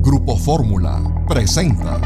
Grupo Fórmula presenta.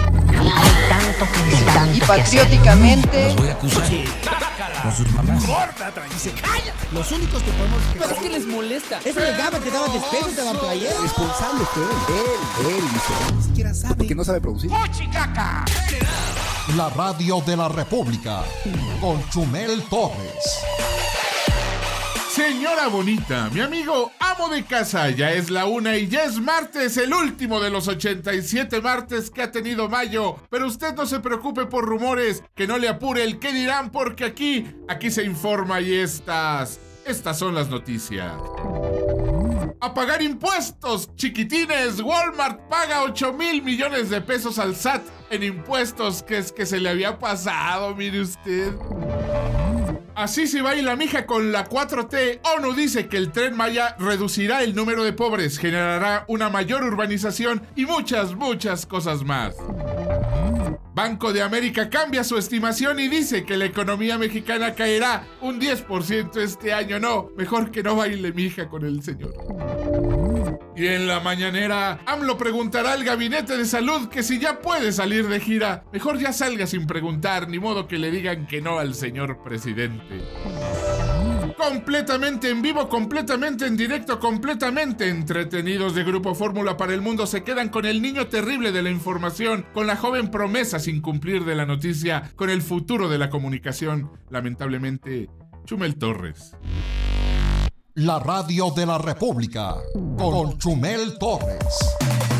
Y patrióticamente. Los voy a acusar. Con sus mamás. Y se calla. Los únicos que podemos. Pero es que les molesta. Eso llegaba, te daban despecho, te daban playera. Responsable fue él hizo. Ni siquiera sabe. Porque no sabe producir. ¡Chicaca! La radio de la República con Chumel Torres. Señora bonita, mi amigo amo de casa, ya es la 1 y ya es martes, el último de los 87 martes que ha tenido mayo. Pero usted no se preocupe por rumores, que no le apure el qué dirán, porque aquí se informa y estas son las noticias. A pagar impuestos, chiquitines. Walmart paga 8,000 millones de pesos al SAT en impuestos que se le había pasado, mire usted. Así se baila mija con la 4T. ONU dice que el Tren Maya reducirá el número de pobres, generará una mayor urbanización y muchas cosas más. Banco de América cambia su estimación y dice que la economía mexicana caerá un 10% este año. No, mejor que no baile mija con el señor. Y en la mañanera, AMLO preguntará al gabinete de salud que si ya puede salir de gira. Mejor ya salga sin preguntar, ni modo que le digan que no al señor presidente. Completamente en vivo, completamente en directo, completamente entretenidos de Grupo Fórmula para el mundo se quedan con el niño terrible de la información, con la joven promesa sin cumplir de la noticia, con el futuro de la comunicación, lamentablemente, Chumel Torres. La radio de la República con Chumel Torres.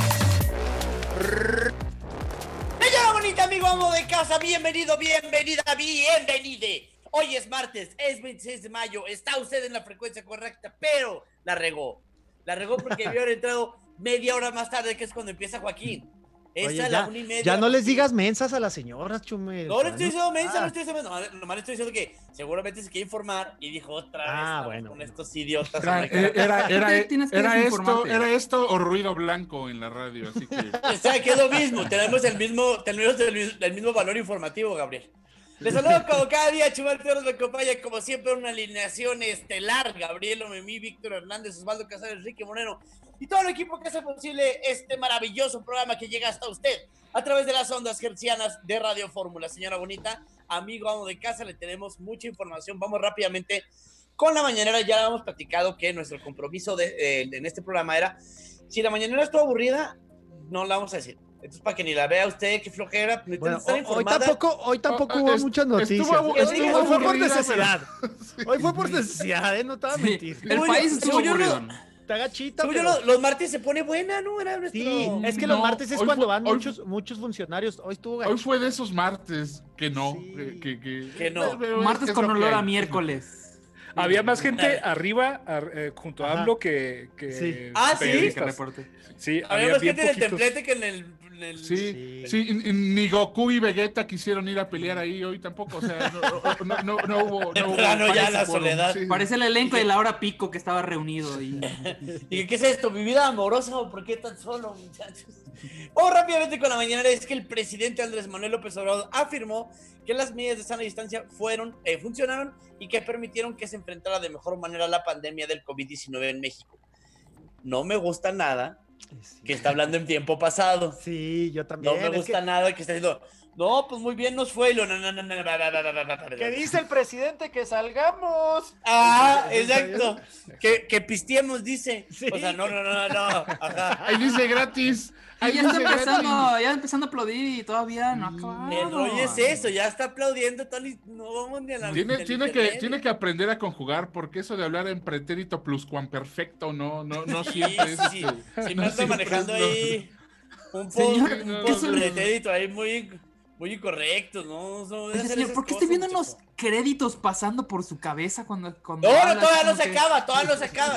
Señora bonita, amigo amo de casa, bienvenido, bienvenida, bienvenide. Hoy es martes, es 26 de mayo, está usted en la frecuencia correcta, pero la regó. La regó porque debió haber entrado media hora más tarde, que es cuando empieza Joaquín. Oye, ya no les digas mensas a las señoras, Chumel. No le estoy diciendo mensa, no estoy diciendo, nomás le estoy diciendo que seguramente se quiere informar y dijo otra vez bueno. con estos idiotas. Era esto o ruido blanco en la radio, así que... O sea, que es lo mismo, tenemos el mismo valor informativo, Gabriel. Les saludo como cada día, Chumel Torres me acompaña como siempre una alineación estelar, Gabriel Omemí, Víctor Hernández, Osvaldo Casares, Enrique Moreno y todo el equipo que hace posible este maravilloso programa que llega hasta usted a través de las ondas hertzianas de Radio Fórmula. Señora bonita, amigo amo de casa, le tenemos mucha información. Vamos rápidamente con la mañanera. Ya hemos platicado que nuestro compromiso en este programa era, si la mañanera estuvo aburrida, no la vamos a decir. Entonces, para que ni la vea usted, qué flojera. Bueno, hoy tampoco hubo muchas noticias. Hoy fue por necesidad. Hoy fue por necesidad, no te voy a mentir. El país estuvo aburrido. Está gachita, pero... los martes se pone buena, ¿no? Era nuestro... Sí, es que los martes es cuando van muchos funcionarios. Hoy estuvo gachita. Hoy fue de esos martes que no. Sí. Que no. Martes con olor a miércoles. Había más gente arriba junto a AMLO que sí. Ah, sí. Sí, había más gente en el templete que en el... Sí, ni Goku y Vegeta quisieron ir a pelear ahí hoy tampoco, o sea, no hubo... No, ya la soledad. Sí. Parece el elenco de La Hora Pico que estaba reunido. ¿Y qué es esto? ¿Mi vida amorosa o por qué tan solo, muchachos? Rápidamente con la mañanera, es que el presidente Andrés Manuel López Obrador afirmó que las medidas de sana distancia funcionaron y que permitieron que se enfrentara de mejor manera la pandemia del COVID-19 en México. No me gusta nada que está hablando en tiempo pasado. Sí, yo también. No me gusta nada que está diciendo, no, pues muy bien nos fue. ¿Qué dice el presidente? Que salgamos. Ah, exacto. Que pisteemos, dice. Sí. O sea, no. Ajá. Ahí dice gratis. ya está empezando a aplaudir y todavía no ha acabado. El rollo es eso, ya está aplaudiendo, Tony. No vamos ni a la... Tiene que aprender a conjugar, porque eso de hablar en pretérito pluscuamperfecto no siempre sí. Si me anda manejando ahí un pretérito ahí muy incorrecto, ¿no? Señor, ¿por qué estoy viendo unos créditos pasando por su cabeza cuando No, todavía no se acaba,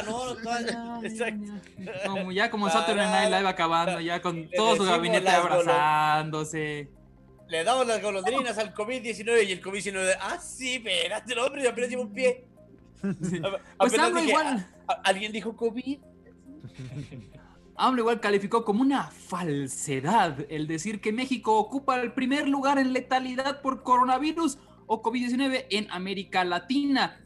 Como ya como Saturday Night Live acabando, ya con todo su gabinete abrazándose. Le damos las golondrinas al COVID-19 y el COVID-19, sí, espérate, el hombre, apenas lleva un pie. Pues AMLO igual. ¿Alguien dijo COVID? AMLO igual calificó como una falsedad el decir que México ocupa el primer lugar en letalidad por coronavirus o COVID-19 en América Latina.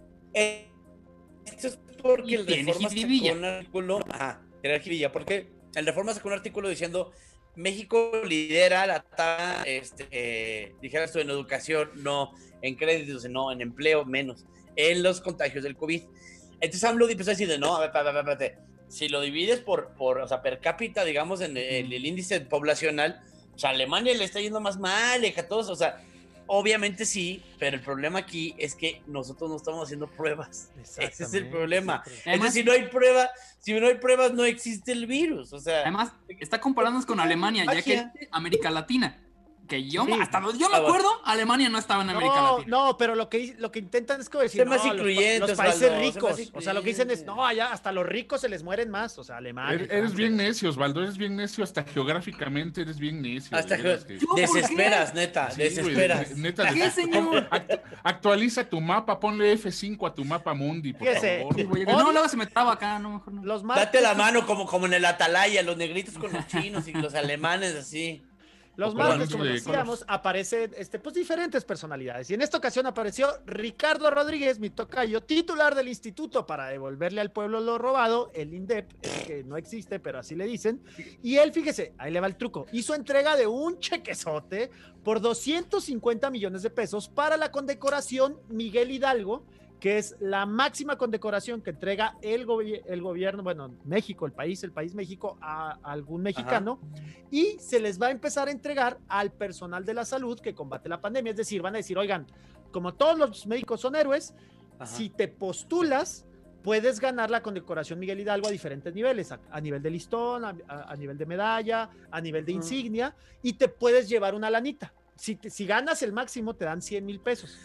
Esto es porque el Reforma sacó un artículo... Era Jiribilla, ¿por qué? el Reforma sacó un artículo diciendo México lidera la tasa, dijeras tú, en educación, no, en créditos, no, en empleo, menos, en los contagios del COVID. Entonces AMLO empezó a decir, no, espérate, si lo divides por o sea, per cápita, digamos, en el índice poblacional, o sea, Alemania le está yendo más mal, a todos, o sea, obviamente sí, pero el problema aquí es que nosotros no estamos haciendo pruebas. Ese es el problema. Además, si no hay pruebas, no existe el virus. O sea, además, está comparándonos con Alemania, ya que América Latina. Que yo, hasta donde yo me acuerdo, Alemania no estaba en América Latina. No, pero lo que intentan es como decir, los países ricos. O sea, lo que dicen es, no, allá hasta los ricos se les mueren más. O sea, Alemania. Eres bien necio, Osvaldo, eres bien necio. Hasta geográficamente eres bien necio. Hasta desesperas, neta, sí, desesperas. Wey, neta, ¿qué, señor? Actualiza tu mapa, ponle F5 a tu mapa mundi, por favor. No, luego se me traba acá, no, mejor no. Date la mano como en el Atalaya, los negritos con los chinos y los alemanes así. Los martes, como decíamos, aparecen pues diferentes personalidades. Y en esta ocasión apareció Ricardo Rodríguez, mi tocayo, titular del Instituto para devolverle al pueblo lo robado, el INDEP, que no existe, pero así le dicen. Y él, fíjese, ahí le va el truco, hizo entrega de un chequezote por 250 millones de pesos para la condecoración Miguel Hidalgo, que es la máxima condecoración que entrega el gobierno, bueno, México, el país México, a algún mexicano. Ajá. Y se les va a empezar a entregar al personal de la salud que combate la pandemia. Es decir, van a decir, oigan, como todos los médicos son héroes, ajá, si te postulas, puedes ganar la condecoración Miguel Hidalgo a diferentes niveles, a nivel de listón, a nivel de medalla, a nivel de insignia, y te puedes llevar una lanita. Si ganas el máximo, te dan 100,000 pesos.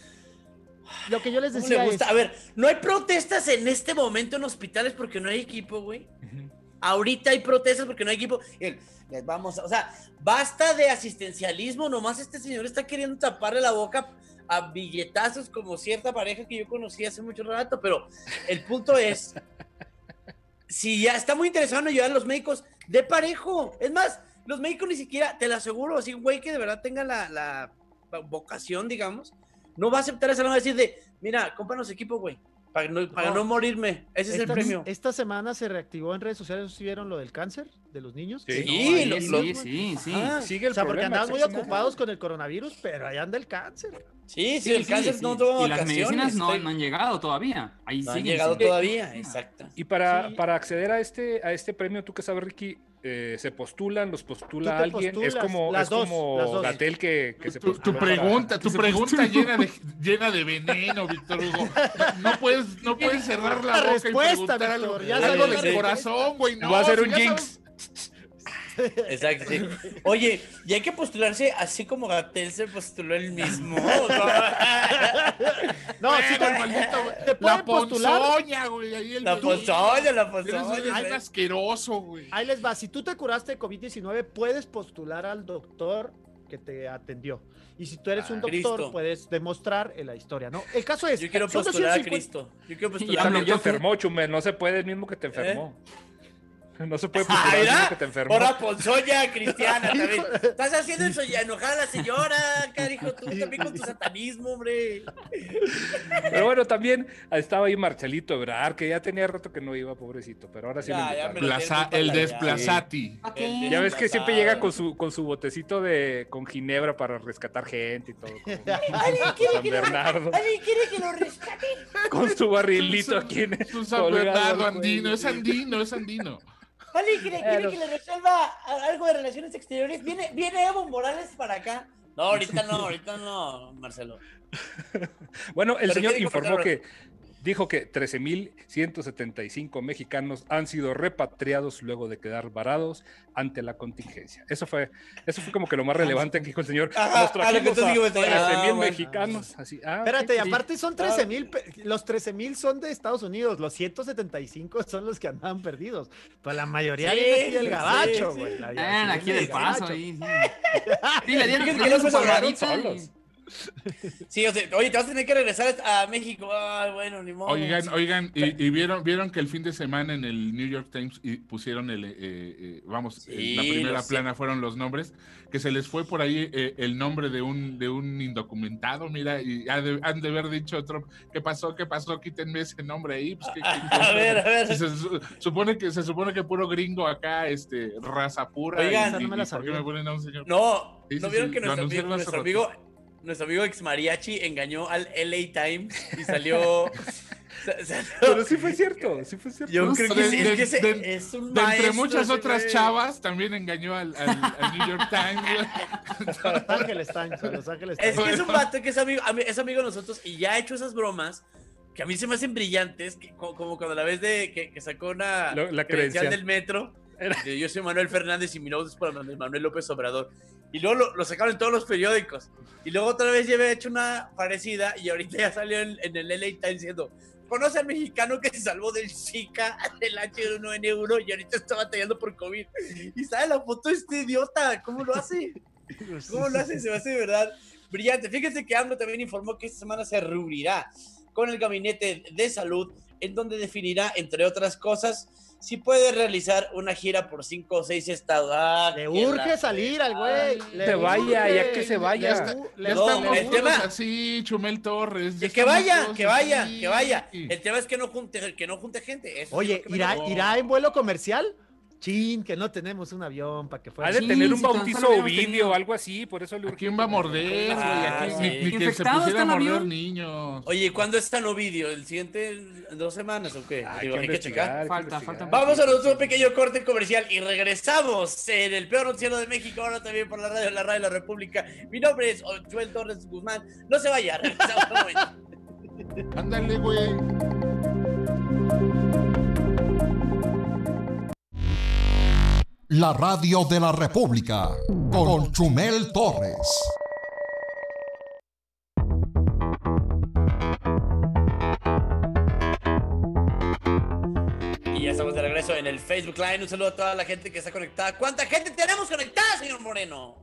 Lo que yo les decía es... A ver, no hay protestas en este momento en hospitales porque no hay equipo, güey. Ahorita hay protestas porque no hay equipo. Les vamos, o sea, basta de asistencialismo, nomás este señor está queriendo taparle la boca a billetazos como cierta pareja que yo conocí hace mucho rato, pero el punto es, si ya está muy interesado en ayudar a los médicos, de parejo. Es más, los médicos ni siquiera, te lo aseguro, así un güey que de verdad tenga la vocación, digamos, no va a aceptar esa, no va a decir de, mira, cómpranos equipo, güey, para no morirme. Ese es el premio. Esta semana se reactivó en redes sociales, ¿sí vieron lo del cáncer de los niños? Sí, sí. Sigue el problema, porque andaban muy ocupados con el coronavirus, pero allá anda el cáncer. Sí, el cáncer no tuvo vacaciones. Y las medicinas no han llegado todavía. Ahí no han llegado todavía, exacto. Y para acceder a este premio, tú que sabes, Ricky, se postulan, los postula alguien, es como Gatell que se postula. Tu pregunta llena de veneno, Víctor Hugo. No puedes cerrar la boca y preguntar algo del corazón, güey. No, va a ser un jinx. Exacto, sí. Oye, y hay que postularse así como Gatell se postuló él mismo. No, sí, con maldito. ¿Te pueden postular? Ponzoña, güey. La ponzoña. Es asqueroso, güey. Ahí les va. Si tú te curaste de COVID-19, puedes postular al doctor que te atendió. Y si tú eres un doctor, Cristo, puedes demostrar en la historia, ¿no? El caso es... Yo quiero postular a Cristo. Yo te enfermó, Chumel. No se puede, el mismo que te enfermó. No se puede postular que te enfermó. Ahora ponzoña cristiana también. Estás haciendo eso ya enojar a la señora, carijo, tú también con tu satanismo, hombre. Pero bueno, también estaba ahí Marcelito Ebrard, que ya tenía rato que no iba, pobrecito, pero ahora sí el desplazati. Ya ves que siempre llega con su botecito con ginebra para rescatar gente y todo. ¿Alguien quiere que lo rescate? Con su barrilito aquí en su San Bernardo andino, es andino. ¿Alguien quiere que le resuelva algo de relaciones exteriores? ¿Viene Evo Morales para acá? No, ahorita no, Marcelo. Bueno, el señor informó dijo que 13,175 mexicanos han sido repatriados luego de quedar varados ante la contingencia. Eso fue como que lo más relevante que dijo el señor. Nos trajimos a 13,000 mexicanos. Así, espérate, y aparte son 13,000, los 13,000 son de Estados Unidos, los 175 son los que andaban perdidos. Pues la mayoría viene aquí del gabacho, güey. Aquí del paso. Ahí. Sí, le dieron que los solos. Sí, o sea, oye, te vas a tener que regresar a México. Ay, bueno, ni modo. Oigan, y vieron que el fin de semana en el New York Times pusieron la primera plana fueron los nombres, que se les fue por ahí el nombre de un indocumentado, mira, y han de haber dicho otro, ¿qué pasó? Quítenme ese nombre ahí. Pues, a ver. Se supone que puro gringo acá, raza pura. Oigan, ¿por qué me ponen a un señor? ¿no Sí, vieron sí, que nuestro amigo ex mariachi engañó al LA Times y salió... Pero sí fue cierto. Yo creo que es un maestro. Entre muchas otras chavas, también engañó al New York Times. Los Ángeles Times. Es que es un vato que es amigo de nosotros y ya ha hecho esas bromas que a mí se me hacen brillantes, como cuando la vez de que sacó la credencial del metro. Yo soy Manuel Fernández y mi nombre es para Manuel López Obrador. Y luego lo sacaron en todos los periódicos. Y luego otra vez ya había hecho una parecida y ahorita ya salió en el LA Times diciendo: ¿conoce al mexicano que se salvó del Zika, del H1N1 y ahorita está batallando por COVID? Y sale la foto de este idiota. ¿Cómo lo hace? Se me hace de verdad brillante. Fíjense que AMLO también informó que esta semana se reunirá con el Gabinete de Salud, en donde definirá, entre otras cosas, si puede realizar una gira por 5 o 6 estados. Le urge salir al güey. Ya que se vaya. Ya estamos todos así, Chumel Torres. Que vaya. El tema es que no junte gente. Eso oye, es ¿irá en vuelo comercial? Chin, que no tenemos un avión para que fuera. Ha de tener un bautizo Ovidio o algo así, por eso le urge. ¿A quién va a morder, güey? Ni que se pusiera a morder niños. Oye, ¿cuándo está Ovidio? ¿El siguiente 2 semanas o qué? Hay que checar. Falta. Vamos a nuestro pequeño corte comercial y regresamos en el peor noticiero de México, ahora también por la radio de la República. Mi nombre es Joel Torres Guzmán. No se vaya, regresamos un momento. Ándale, güey. La radio de la República con Chumel Torres. Y ya estamos de regreso en el Facebook Live. Un saludo a toda la gente que está conectada. ¿Cuánta gente tenemos conectada, señor Moreno?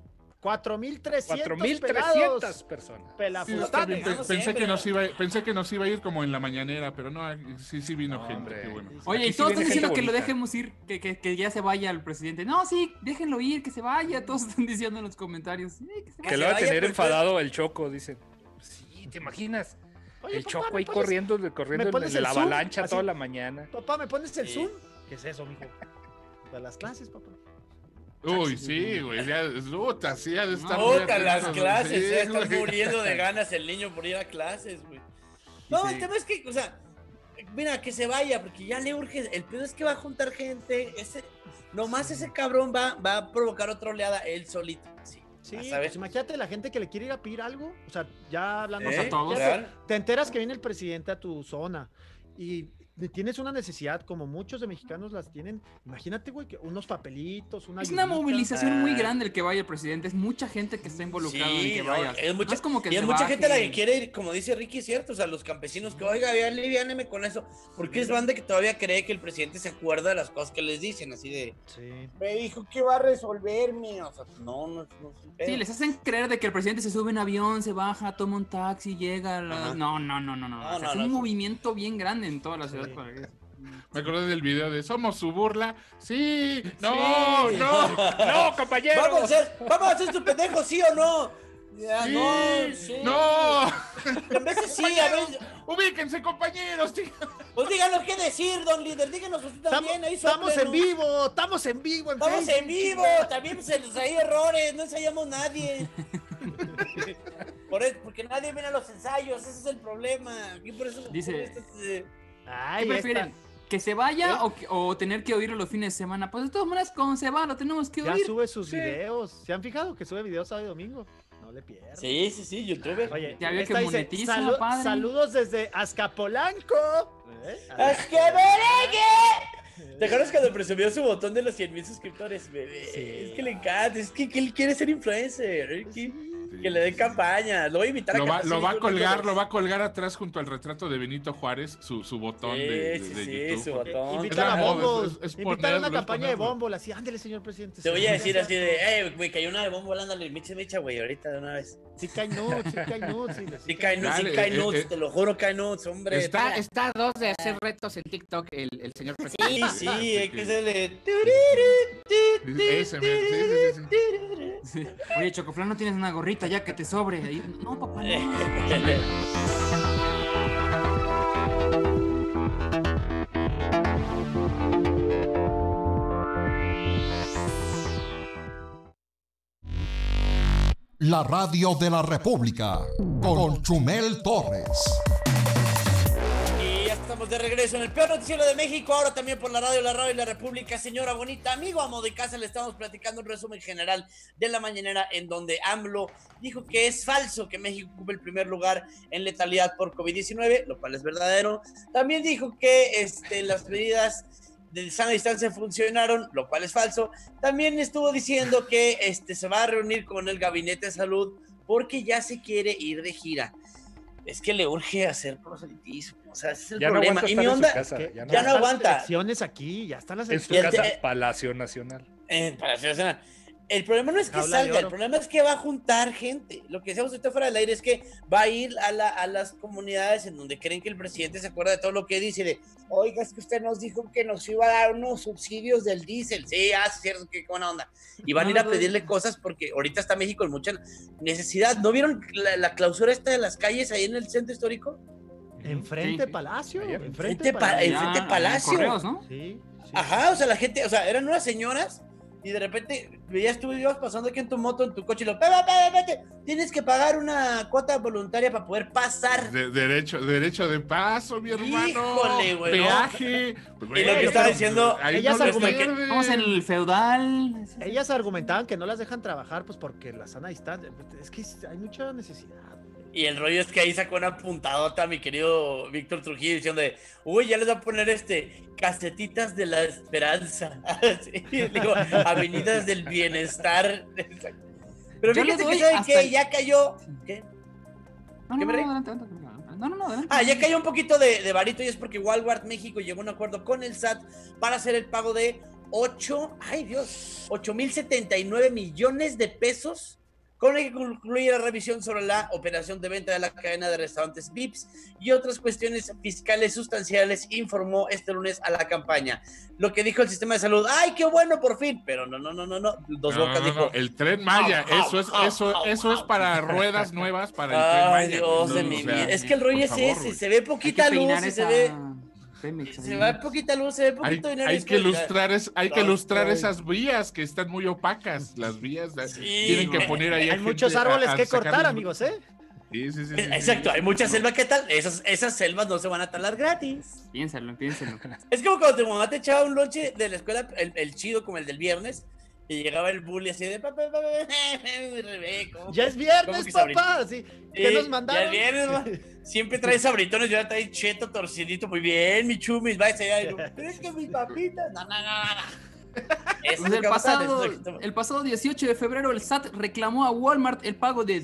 4,300 personas. Pensé que nos iba a ir como en la mañanera, pero no, sí vino gente. Qué bueno. Oye, y todos están diciendo que lo dejemos ir, que ya se vaya el presidente. No, sí, déjenlo ir, que se vaya. Todos están diciendo en los comentarios. Sí, que lo va a tener enfadado el Choco, dicen. Sí, ¿te imaginas? Oye, el papá, Choco ahí corriendo de la avalancha así, toda la mañana. Papá, ¿me pones el Zoom? ¿Qué es eso, mijo? De las clases, papá. Uy, sí, güey, ya de estar las clases, ya está muriendo de ganas el niño por ir a clases, güey. No, el tema es que, o sea, mira, que se vaya, porque ya le urge, el pedo es que va a juntar gente, nomás ese cabrón va a provocar otra oleada él solito, Sí, pues imagínate la gente que le quiere ir a pedir algo, o sea, ya hablando a todos. Te enteras que viene el presidente a tu zona y tienes una necesidad, como muchos de mexicanos las tienen. Imagínate, güey, que unos papelitos, una es una movilización muy grande el que vaya el presidente. Es mucha gente que está involucrada en que vaya. Es mucha gente la que quiere ir, como dice Ricky, cierto. O sea, los campesinos que, oiga, aliviáneme con eso. Porque es banda que todavía cree que el presidente se acuerda de las cosas que les dicen, así de. Sí. Me dijo que va a resolverme. O sea, no. Sí, les hacen creer de que el presidente se sube en avión, se baja, toma un taxi, llega. No. O sea, es un movimiento bien grande en toda la ciudad. Me acordé del video de "Somos su burla". Sí, no, compañero. Vamos a hacer su pendejo, ¿sí o no? Ya, sí, no. A veces sí, a veces. Ubíquense, compañeros. Pues díganos qué decir, don líder. Díganos usted también. Estamos en vivo. Estamos en vivo. También hay errores. No ensayamos nadie. Porque nadie viene a los ensayos. Ese es el problema. Y por eso. Dice. ¿Qué prefieren? ¿Que se vaya o tener que oírlo los fines de semana? Pues de todas maneras, con se va, lo tenemos que oír. Ya sube sus videos. ¿Se han fijado que sube videos sábado y domingo? No le pierdas. Sí, youtuber. Oye, ya vio que monetiza, padre. Saludos desde Azcapolanco. ¿Te acuerdas cuando presumió su botón de los 100,000 suscriptores, bebé? Sí. Es que le encanta, es que él quiere ser influencer. Sí, Que le den campaña. Lo voy a invitar lo va a colgar atrás junto al retrato de Benito Juárez, su botón de YouTube. Su botón. Invitar a Bombos. Invitar a una campaña de Bombol, así, ándale, señor presidente. Te voy a decir así de, me cayó una de Bombol, ándale, mecha, güey, ahorita de una vez. Sí cae nudes. Sí cae nudes, te lo juro, cae nudes, hombre. Está a 2 de hacer retos en TikTok el señor presidente. Sí, hay que hacerle... Sí. Oye, Chocoflán, ¿no tienes una gorrita ya que te sobre? Ahí? No, papá, no. La radio de la República con Chumel Torres. Estamos de regreso en el peor noticiero de México, ahora también por la radio y la República. Señora bonita, amigo amo de casa, le estamos platicando un resumen general de la mañanera en donde AMLO dijo que es falso que México ocupe el primer lugar en letalidad por COVID-19, lo cual es verdadero. También dijo que las medidas de sana distancia funcionaron, lo cual es falso. También estuvo diciendo que se va a reunir con el Gabinete de Salud porque ya se quiere ir de gira. Es que le urge hacer proselitismo, o sea, ese es el problema. No, y mi onda, ya no aguanta. Las elecciones aquí, ya están las elecciones. En su casa, Palacio Nacional. Palacio Nacional. El problema no es que salga, el problema es que va a juntar gente. Lo que decíamos ahorita fuera del aire es que va a ir a las comunidades en donde creen que el presidente se acuerda de todo lo que dice, de, oiga, es que usted nos dijo que nos iba a dar unos subsidios del diésel. Sí, es cierto, qué buena onda. Y van a ir a pedirle cosas porque ahorita está México en mucha necesidad. ¿No vieron la clausura esta de las calles ahí en el centro histórico? Enfrente Palacio. Enfrente Palacio. Correos, ¿no? Sí. Ajá, o sea, la gente, o sea, eran unas señoras y de repente veías tú ibas pasando aquí en tu moto, en tu coche y lo, vete, tienes que pagar una cuota voluntaria para poder pasar. Derecho de paso, mi hermano. Híjole, güey. Peaje. Y lo que estaba diciendo, ellas vamos en el feudal. Ellas argumentaban que no las dejan trabajar, pues porque la sana distancia, es que hay mucha necesidad. Y el rollo es que ahí sacó una puntadota mi querido Víctor Trujillo diciendo de, uy, ya les va a poner casetitas de la esperanza. Digo, avenidas del bienestar. Pero fíjate que saben que ya cayó. ¿Qué? No, ya cayó un poquito de varito y es porque Walmart México llegó a un acuerdo con el SAT para hacer el pago de 8,079 millones de pesos, con el que concluye la revisión sobre la operación de venta de la cadena de restaurantes Vips y otras cuestiones fiscales sustanciales, informó este lunes a la campaña. Lo que dijo el sistema de salud, ¡ay, qué bueno, por fin! Pero no. Dos Bocas dijo... El Tren Maya, eso es para ruedas nuevas para el Tren Maya. Dios de mi vida. Es que el rollo es ese, se ve poquita luz y se ve... Se va poquita luz, se ve poquito dinero. Hay que ilustrar esas vías que están muy opacas. Las vías tienen que poner ahí. Hay muchos árboles que cortar, amigos, ¿eh? Sí. Exacto, hay mucha selva que tal. Esas selvas no se van a talar gratis. Piénsalo. Es como cuando tu mamá te echaba un lonche de la escuela, el chido como el del viernes, y llegaba el bully así de papá, ya es viernes, papá. Sí. ¿Qué nos mandaron? Ya es viernes, siempre traes sabritones, yo ya traes cheto torcidito, muy bien, mi chumis, va allá y pero es que mi papita, no. El pasado 18 de febrero el SAT reclamó a Walmart el pago de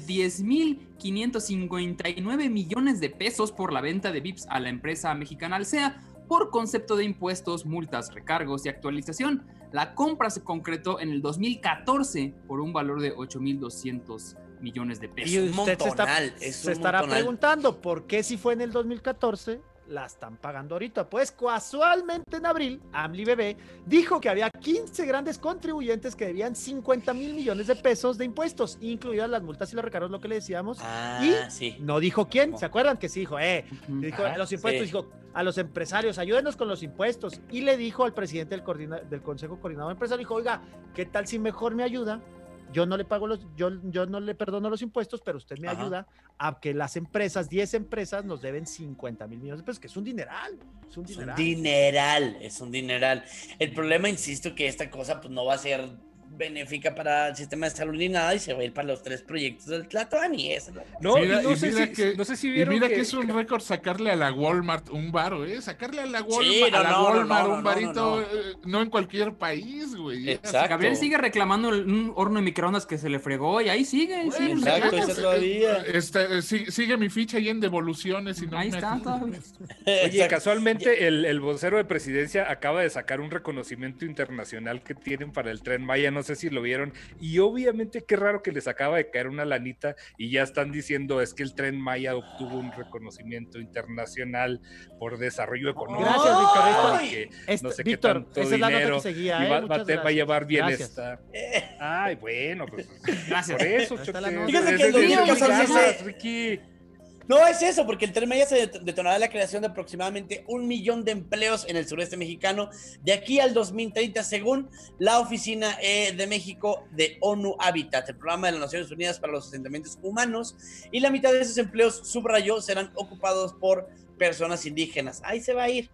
10,559 millones de pesos por la venta de Vips a la empresa mexicana Alsea por concepto de impuestos, multas, recargos y actualización. La compra se concretó en el 2014 por un valor de 8,200 millones de pesos. Y usted se estará preguntando por qué si fue en el 2014 la están pagando ahorita. Pues casualmente en abril, AMLI-BB dijo que había 15 grandes contribuyentes que debían 50,000 millones de pesos de impuestos, incluidas las multas y los recargos, lo que le decíamos. No dijo quién, ¿se acuerdan? Que sí dijo, dijo los impuestos, dijo a los empresarios, ayúdenos con los impuestos. Y le dijo al presidente del Consejo Coordinador Empresarial, dijo, oiga, ¿qué tal si mejor me ayuda? Yo no le pago yo no le perdono los impuestos, pero usted me ayuda a que las empresas, 10 empresas, nos deben 50,000 millones de pesos, que es un dineral. Es un dineral. Es un dineral. El problema, insisto, que esta cosa pues no va a ser benéfica para el sistema de salud ni nada, y se va a ir para los 3 proyectos del Tlatoani. No, no sé si vieron que es un récord sacarle a la Walmart un varo, sacarle a la Walmart, un varito, no en cualquier país, güey. Exacto. Gabriel sigue reclamando un horno de microondas que se le fregó y ahí sigue. Bueno, exacto, eso todavía. Sigue mi ficha ahí en devoluciones. Y no ahí está todavía. Oye, casualmente el vocero de presidencia acaba de sacar un reconocimiento internacional que tienen para el Tren Maya, no sé si lo vieron, y obviamente qué raro que les acaba de caer una lanita y ya están diciendo es que el Tren Maya obtuvo un reconocimiento internacional por desarrollo económico. Gracias, Víctor. Víctor, esa es la nota que seguía. Va a llevar bienestar. Ay, bueno, pues gracias. Por eso, fíjate que lo único que pasa, Ricky. No es eso, porque el Tren Maya se detonará la creación de aproximadamente 1 millón de empleos en el sureste mexicano de aquí al 2030, según la Oficina de México de ONU Habitat, el programa de las Naciones Unidas para los Asentamientos Humanos, y la mitad de esos empleos, subrayó, serán ocupados por personas indígenas. Ahí se va a ir.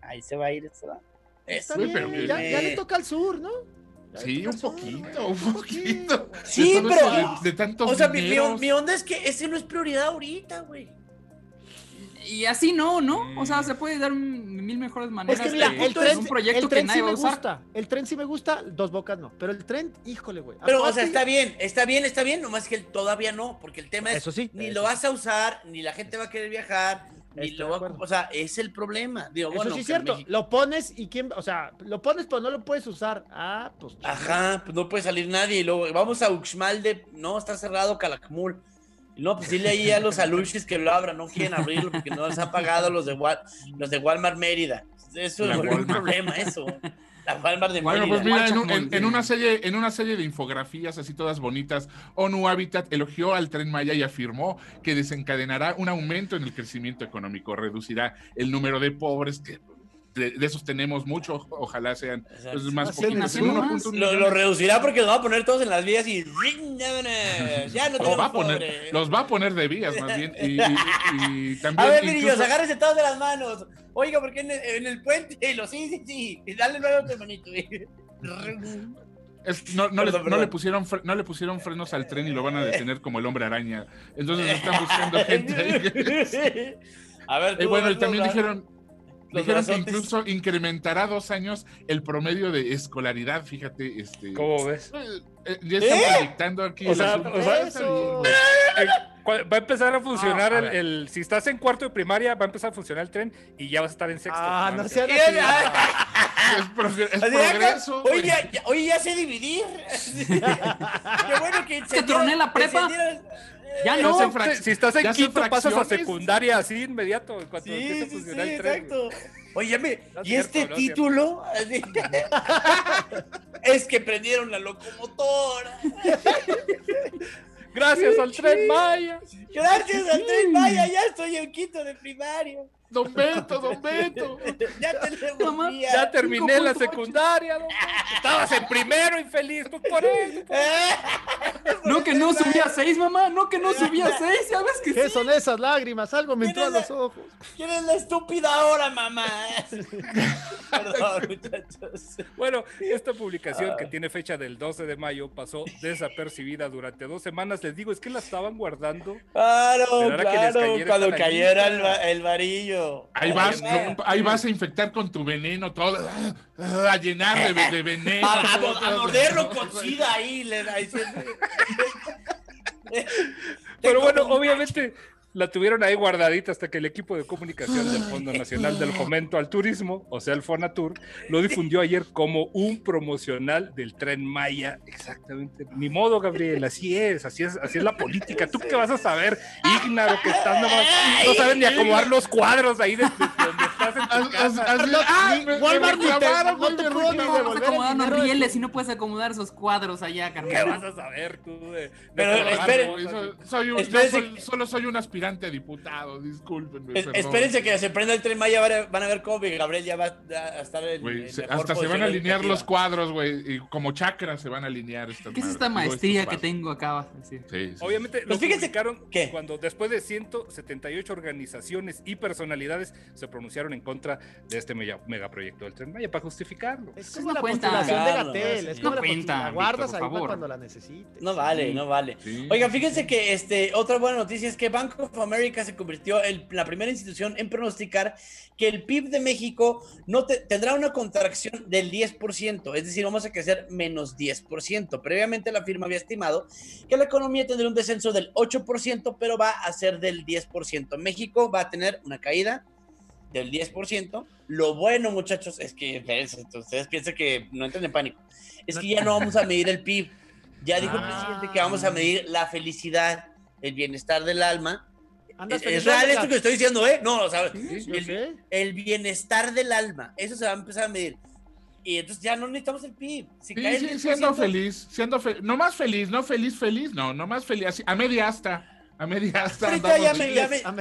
Está bien, pero ya le toca al sur, ¿no? Sí, un poquito. Sí, pero de tantos o sea, mi onda es que ese no es prioridad ahorita, güey. Y así no, o sea, se puede dar 1000 mejores maneras. Es que mira, el tren, un proyecto que nadie va a usar. El tren sí me gusta, Dos Bocas no, pero el tren, híjole, güey. Pero, o sea, está bien, nomás que todavía no, porque el tema es, eso sí, ni lo vas a usar, ni la gente va a querer viajar, ni lo va a... O sea, es el problema. Digo, eso bueno, sí es cierto, México... lo pones y quién, o sea, lo pones pero no lo puedes usar. Pues... Ajá, pues no puede salir nadie, y luego vamos a Uxmalde, no, está cerrado Calakmul. No, pues dile ahí a los aluches que lo abran, no quieren abrirlo porque no les ha pagado los de Walmart Mérida. Eso es un problema, eso. La Walmart de Mérida. Bueno, pues mira, en una serie de infografías así todas bonitas, ONU Habitat elogió al Tren Maya y afirmó que desencadenará un aumento en el crecimiento económico, reducirá el número de pobres que... De esos tenemos mucho, ojalá sean más poquitos. Lo reducirá porque los va a poner todos en las vías y ya no tenemos los va a poner de vías más bien y también. A ver, niños, agárrense todos de las manos. Oiga, ¿por qué en el puente? Sí, y dale luego tu manito. No le pusieron frenos al tren y lo van a detener como el Hombre Araña. Entonces están buscando gente. A ver, bueno, y también dijeron que incluso incrementará 2 años el promedio de escolaridad, fíjate. ¿Cómo ves? Ya están proyectando aquí va a empezar a funcionar si estás en cuarto de primaria, va a empar a funcionar el tren y ya vas a estar en sexto. No sean es progreso. Oye, ya sé dividir. Qué bueno que se troné la prepa. Ya no. Si estás en quinto, pasas a secundaria así inmediato. Cuando empieza a funcionar el tren. Exacto. Oye, ¿y este título? Es que prendieron la locomotora. Gracias al Tren Maya. Gracias al Tren Maya, ya estoy en quinto de primaria. Don Beto. Ya terminé la secundaria. Estabas en primero, infeliz, pues por eso. No, que no subía 6, mamá. No, que no subía 6. Ya ves que ¿Qué son esas lágrimas? Algo me entró a los ojos. ¿Quién es la estúpida ahora, mamá? Perdón, muchachos. Bueno, esta publicación que tiene fecha del 12 de mayo pasó desapercibida durante 2 semanas. Les digo, es que la estaban guardando. Claro, cuando cayera el varillo. Ahí vas a infectar con tu veneno todo, a llenar de veneno. A morderlo con sida ahí. Pero bueno, obviamente la tuvieron ahí guardadita hasta que el equipo de comunicación del Fondo Nacional del Fomento al Turismo, o sea, el Fonatur, lo difundió ayer como un promocional del Tren Maya. Exactamente. Ni modo, Gabriel, así es la política. ¿Tú qué vas a saber, Ignaro, que estás nomás, no sabes ni acomodar los cuadros ahí de donde estás en tu casa? Walmart no te puedo acomodar los rieles y no puedes acomodar esos cuadros allá, Carmen. ¿Qué vas a saber tú? Pero esperen, solo soy un aspirante a diputado, discúlpenme. Espérense que se prenda el Tren Maya, van a ver cómo Gabriel ya va a estar hasta se van a alinear los cuadros, güey, y como chakras se van a alinear. ¿Qué es esta maestría que tengo acá? Sí. Obviamente lo publicaron cuando después de 178 organizaciones y personalidades se pronunciaron en contra de este megaproyecto del Tren Maya para justificarlo. Es como la postulación de Gatell, es como la postulación, la guardas ahí para cuando la necesites. No vale, no vale. Sí. Oigan, fíjense que otra buena noticia es que Bank of America se convirtió en la primera institución en pronosticar que el PIB de México tendrá una contracción del 10%, es decir, vamos a crecer menos 10%. Previamente la firma había estimado que la economía tendría un descenso del 8%, pero va a ser del 10%. México va a tener una caída del 10%. Lo bueno, muchachos, es que ustedes piensan que no entren en pánico. Es que ya no vamos a medir el PIB. Ya dijo el presidente que vamos a medir la felicidad, el bienestar del alma. ¿Es real esto que estoy diciendo, No, o sea, el bienestar del alma, eso se va a empezar a medir. Y entonces ya no necesitamos el PIB. Si cae el 10%, siendo feliz, no más feliz, no feliz, no más feliz, así, a media asta. Ahorita ya me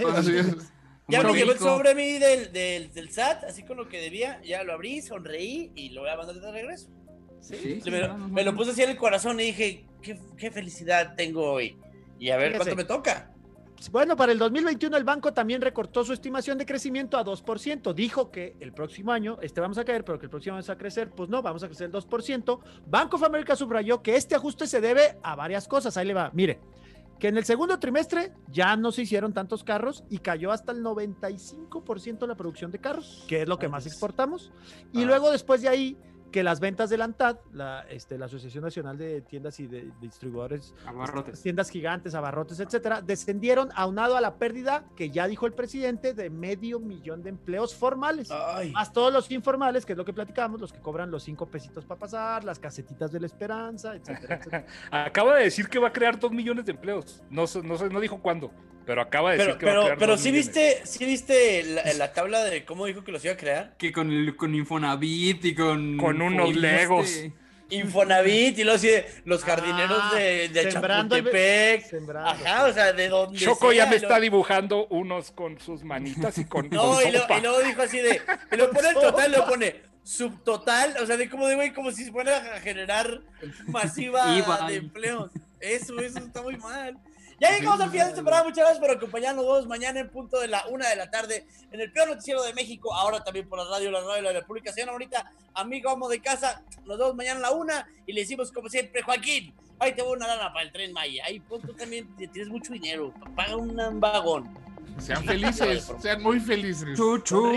llegó el sobre mí del SAT, así con lo que debía, ya lo abrí, sonreí y lo voy a mandar de regreso. Sí, me lo puse así en el corazón y dije, qué felicidad tengo hoy. Y a ver cuánto me toca. Bueno, para el 2021 el banco también recortó su estimación de crecimiento a 2%. Dijo que el próximo año, vamos a caer, pero que el próximo año vamos a crecer. Pues no, vamos a crecer el 2%. Bank of America subrayó que este ajuste se debe a varias cosas. Ahí le va, mire, que en el segundo trimestre ya no se hicieron tantos carros y cayó hasta el 95% la producción de carros, que es lo que más exportamos. Y luego después de ahí, que las ventas de la ANTAD, la Asociación Nacional de Tiendas y de Distribuidores, abarrotes, tiendas gigantes, abarrotes, etcétera, descendieron aunado a la pérdida que ya dijo el presidente de 500,000 de empleos formales, más todos los informales, que es lo que platicamos, los que cobran los 5 pesitos para pasar, las casetitas de la esperanza, etcétera, etcétera. Acaba de decir que va a crear 2 millones de empleos. No dijo cuándo, pero acaba de decir que va a crear 2 millones. ¿Sí viste la tabla de cómo dijo que los iba a crear? Que con Infonavit y con unos Legos. Infonavit y los jardineros de Chapultepec. Ajá, o sea, de donde Choco ya me está dibujando unos con sus manitas y con No, y luego dijo así de, y lo pone el total, lo pone subtotal, o sea, como si se fuera a generar masiva de empleos. Eso está muy mal. Ya llegamos al final de este programa. Muchas gracias por acompañarnos. Nos vemos mañana en punto de la 1 de la tarde en el peor noticiero de México, ahora también por la radio de la República. Señora ahorita, amigo, amo de casa, nos vemos mañana a la 1 y le decimos como siempre, Joaquín, ahí te voy una lana para el Tren Maya. Ahí tú también tienes mucho dinero, paga un vagón. Sean felices, sean muy felices. Chuchu.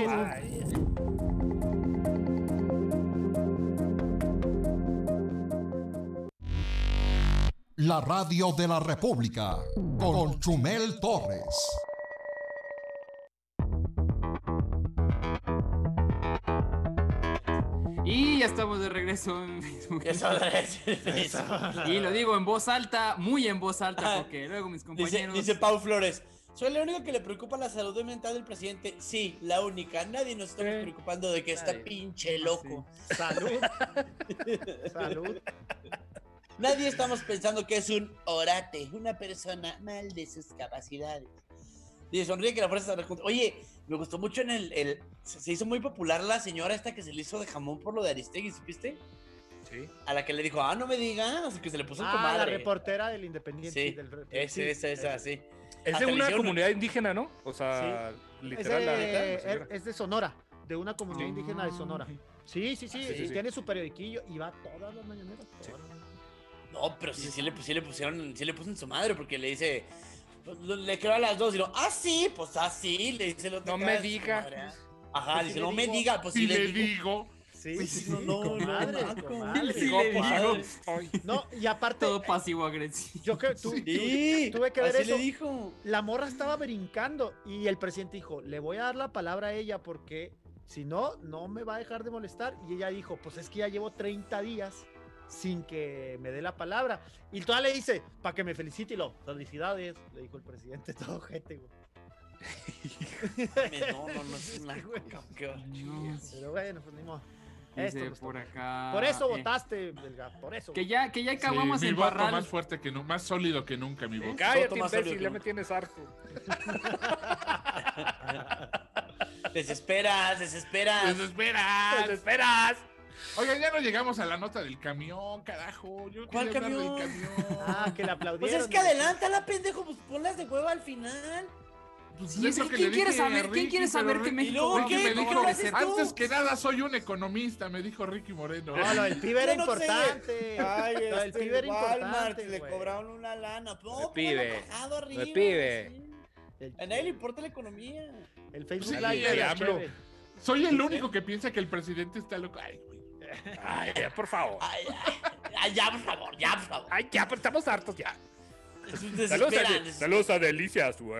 La radio de la República con Chumel Torres. Y ya estamos de regreso en Facebook. Y lo digo en voz alta, muy en voz alta, porque luego mis compañeros... Dice Pau Flores, ¿soy la única que le preocupa la salud mental del presidente? Sí, la única. Nadie nos está preocupando de que está pinche loco. Sí. Salud. Nadie estamos pensando que es un orate, una persona mal de sus capacidades. Dice, sonríe que la fuerza está junto. Oye, me gustó mucho se hizo muy popular la señora esta que se le hizo de jamón por lo de Aristegui, ¿supiste? Sí. A la que le dijo, no me digas, que se le puso el comadre. La reportera del Independiente. Sí, esa, sí. Es de una comunidad indígena, ¿no? O sea, literal. Es de Sonora, de una comunidad indígena de Sonora. Sí. Tiene su periodiquillo y va todas las mañaneras. No, pero sí le pusieron, sí le puso en su madre, porque le dice, le quedó a las 2 y lo, sí, pues así, le dice el otro. No me diga. Ajá, dice, no me diga, pues sí le digo. Sí, madre. No, y aparte. Todo pasivo-agresivo. Yo que tuve que ver así eso. Le dijo. La morra estaba brincando y el presidente dijo, le voy a dar la palabra a ella porque si no, no me va a dejar de molestar. Y ella dijo, pues es que ya llevo 30 días sin que me dé la palabra. Y todavía le dice, para que me felicite y felicidades, le dijo el presidente, todo gente, güey. No, es una pero bueno, pues ni modo. Por acá. Por eso votaste, Belga, por eso. Que ya acabamos el barral. Voto más fuerte que más sólido que nunca, mi voto. Cállate, imbécil, ya me tienes harto. Desesperas. Oigan, ya no llegamos a la nota del camión, carajo. ¿Cuál camión? Que la aplaudieron. Pues es que adelántala, pendejo, pues ponlas de huevo al final. Pues Sí, es lo que ¿quién le quiere dije a saber, ¿quién Ricky, quiere saber pero que Ricky- México Ricky me dijo, ¿Qué haces tú? antes que nada soy un economista, me dijo Ricky Moreno. No, lo del pibe era Yo no sé. importante. Ay, Lo del pibe era Walmart, importante, le güey. cobraron una lana. No, El pibe. bajado arriba, El pibe. sí. A nadie le importa la economía. El Facebook Sí, Live de la AMLO. Cheve. Soy el único que piensa que el presidente está loco. Ay, güey. Ay, ya, por favor. Ay, ya, por favor, ya, por favor. Ay, ya, pues, estamos hartos ya. Es un Saludos desesperante. saludos a Delicias, güey.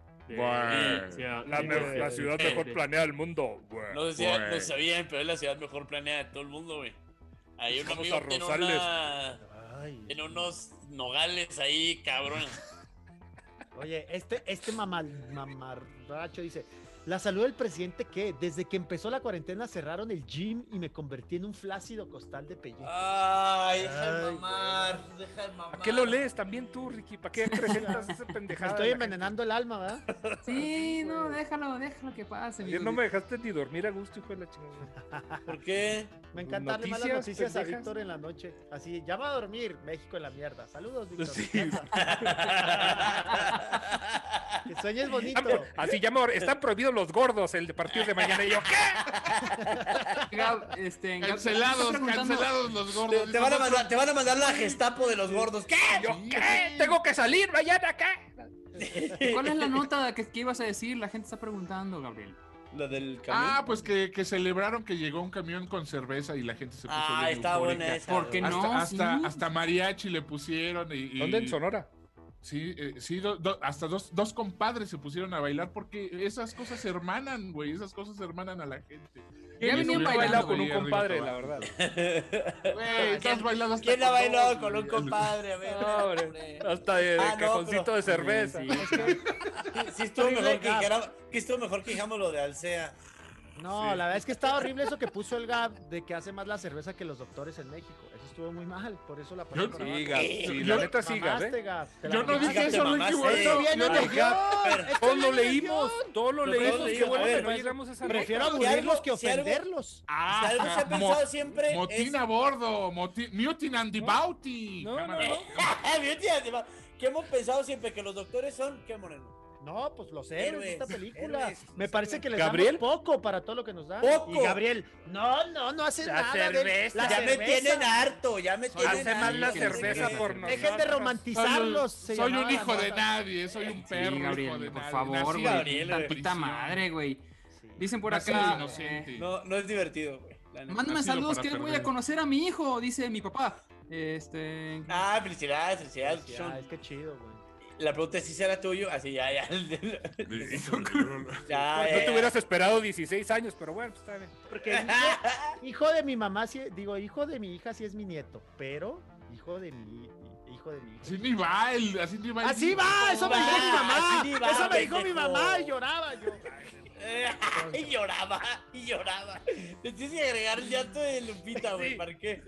La ciudad güey. mejor planeada del mundo, güey. No sabían, pero es la ciudad mejor planeada de todo el mundo, güey. Hay un Vamos amigo a que tiene Rosales. tiene unos nogales ahí, cabrón. Oye, este mamarracho dice: la salud del presidente, ¿qué? Desde que empezó la cuarentena cerraron el gym y me convertí en un flácido costal de pellejo. Ay, deja de mamar, deja de mamar. ¿A qué lo lees también tú, Ricky? ¿Para qué presentas esa Me pendejada? estoy envenenando el alma, ¿verdad? Sí, no, déjalo que pase. Ayer no me dejaste ni dormir a gusto, hijo de la chingada. ¿Por qué? Me encanta darle malas Noticias noticias a pendejas. Víctor en la noche. Así, ya va a dormir, México en la mierda. Saludos, Víctor. Sí. descansa. Que sueñes bonito. Así llamo, están prohibidos los gordos el de partir de mañana. Y yo, ¿qué? Cancelados los gordos. Te van a mandar la Gestapo de los gordos. ¿Qué? Yo, ¿qué? ¿Tengo que salir mañana? ¿Qué? ¿Cuál es la nota que ibas a decir? La gente está preguntando, Gabriel. Lo del camión. Ah, pues que celebraron que llegó un camión con cerveza y la gente se puso bien está eufórica. buena esa. ¿Por qué no? Hasta mariachi le pusieron y ¿Dónde en Sonora? Sí, hasta dos compadres se pusieron a bailar porque esas cosas hermanan, güey, esas cosas hermanan a la gente. Ya venían Nunca he bailado con un Ahí arriba compadre, abajo. la verdad. Güey, tú has bailado hasta ¿Quién ha con bailado dos, con un güey. compadre? A ver, No, hombre, hasta de Ah, no, cajoncito pero- de cerveza. Sí, estuvo mejor que estuvo mejor que dijamos lo de Alsea. No, la verdad es que está horrible eso que puso el Gab de que hace más la cerveza que los doctores en México. Eso estuvo muy mal, por eso la pasé Yo- por Sí, abajo. Gab, sí, la neta sí, Gab, Mamaste, ¿eh? Gab. Te la Yo no mamaste. dije eso, mamaste. Ricky, güey. Esto viene en el guión. Esto Todos lo viene en el leímos, guión. todos lo Lo leímos. todos Qué leímos. bueno A que ver, no llegamos a esa Prefiero Si algo- aburrirlos que si algo- ofenderlos. Si algo se ha pensado siempre Motín a bordo, Mutin and the Bounty. No, Cámara. ¿Qué hemos pensado siempre? Que los doctores son, ¿qué, Moreno? No, pues los héroes de esta Héroes, película. héroes. Me parece que les ¿Gabriel? damos poco para todo lo que nos dan. ¡Poco! Y Gabriel, no hace La nada. cerveza. La Ya me cerveza. tienen harto, ya me tienen Hace más la harto. cerveza por nosotros. Dejen de romantizarlos. Soy un hijo de nadie, soy un perro Sí, hijo Gabriel, de por nadie. favor, Nací güey. Gabriel, en Tantita prisión. madre, güey. Dicen por Nací acá. inocente. No es divertido, güey. la neta. Mándame Nacido saludos para que voy perder. a conocer a mi hijo, dice mi papá. Ah, felicidades. Ya, es que chido, güey. La pregunta es si será tuyo. Así, ya. Ya, No ya. te hubieras esperado 16 años, pero bueno, pues está bien. Porque hijo de mi mamá, hijo de mi hija sí es mi nieto, pero hijo de mi hija. Así ni va así ni va. Así va, eso me dijo mi mamá. Así va, Eso me dijo mi pendejo. mamá y lloraba yo. Y lloraba. Le tienes que agregar el llanto de Lupita, güey. ¿Para qué?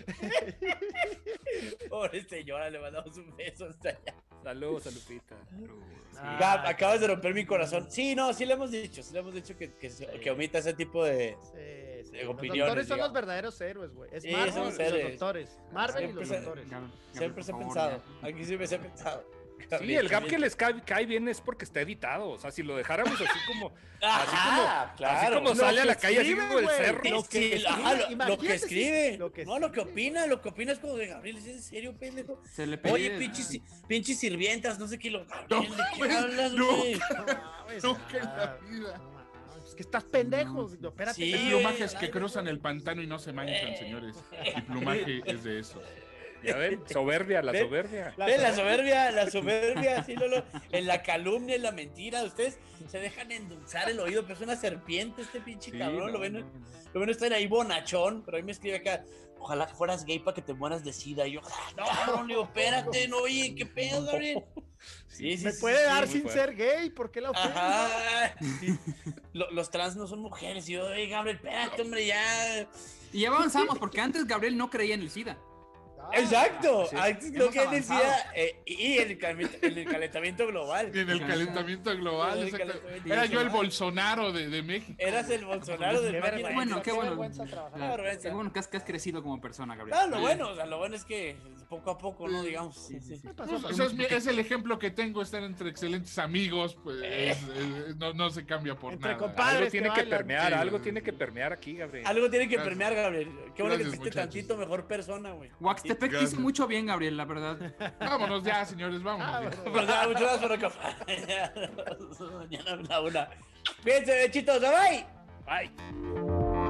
Pobre señora, le mandamos un beso hasta allá. Saludos a Lupita. Gab, acabas de romper mi corazón. Sí, no, sí le hemos dicho que omita ese tipo de Sí. Los opiniones. doctores son digamos. los verdaderos héroes, güey. Es Sí, Marvel son y los héroes. doctores. Marvel y los Siempre doctores. Siempre se ha pensado. Aquí siempre se ha pensado. Sí, el Gab que les cae bien es porque está editado. O sea, si lo dejáramos así como. Ajá, claro. Así como Lo sale a que la calle, así escribe, como el güey. cerro. Lo que que, escribe, ajá, lo que imagínate escribe. si- lo que No, lo que opina es como de Gabriel, ¿es en serio, pendejo? Se le Oye, pide- pinches sirvientas, no sé qué lo. No, Gabriel, ¿de qué güey, hablas, no. güey? Nunca en la vida. Es que estás pendejo. No, espérate. Sí, Hay pendejo. plumajes que cruzan el pantano y no se manchan, señores. El plumaje es de eso. Ya ven, soberbia, la ¿Ven? soberbia. Ven, la soberbia, sí, Lolo, en la calumnia, en la mentira, ustedes se dejan endulzar el oído, pero es una serpiente este pinche Sí, cabrón, no, lo ven no. estar ahí bonachón, pero ahí me escribe acá, ojalá fueras gay para que te mueras de sida, y yo, no, cabrón, digo, espérate, no, oye, qué pedo, Gabriel. Sí, Me puede dar muy sin fuerte. ser gay, ¿por qué la ofensa? Ajá, sí. Los trans no son mujeres, y yo, Gabriel, espérate, hombre, ya. Y ya avanzamos, porque antes Gabriel no creía en el SIDA. Exacto, Sí, lo que él hemos decía, y en el calentamiento global. En el calentamiento global, exacto. Era yo el Bolsonaro de México. Eras el Bolsonaro de México. Qué bueno. Qué bueno que has crecido como persona, Gabriel. No, lo bueno es que poco a poco, ¿no? Digamos. Sí. Es el ejemplo que tengo, estar entre excelentes amigos, pues no se cambia por entre nada. Compadres Algo tiene que bailan. permear, algo tiene que permear aquí, Gabriel. Algo tiene que permear, Gabriel. Qué bueno que Gracias, te fuiste muchachos. tantito mejor persona, güey. Huaxtepec Gracias. hizo mucho bien, Gabriel, la verdad. Vámonos ya, señores, vámonos. ya. Pues nada, muchas gracias por acompañarnos. Mañana a la 1. Cuídense, bechitos, bye. Bye.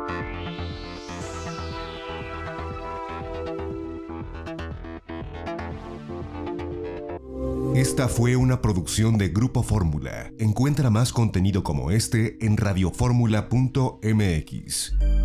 Esta fue una producción de Grupo Fórmula. Encuentra más contenido como este en radioformula.mx.